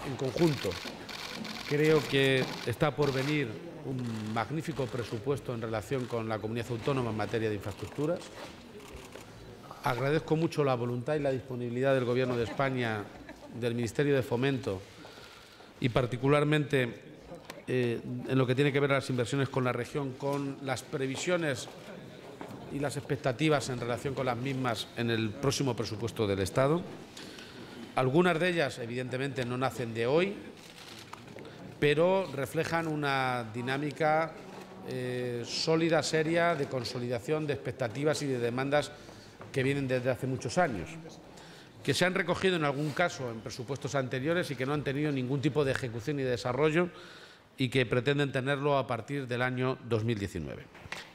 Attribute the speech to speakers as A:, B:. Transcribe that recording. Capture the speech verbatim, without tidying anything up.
A: en conjunto. Creo que está por venir un magnífico presupuesto en relación con la comunidad autónoma en materia de infraestructuras. Agradezco mucho la voluntad y la disponibilidad del Gobierno de España, del Ministerio de Fomento y particularmente eh, en lo que tiene que ver a las inversiones con la región, con las previsiones y las expectativas en relación con las mismas en el próximo presupuesto del Estado. Algunas de ellas, evidentemente, no nacen de hoy, pero reflejan una dinámica eh, sólida, seria, de consolidación de expectativas y de demandas que vienen desde hace muchos años, que se han recogido en algún caso en presupuestos anteriores y que no han tenido ningún tipo de ejecución y de desarrollo y que pretenden tenerlo a partir del año dos mil diecinueve.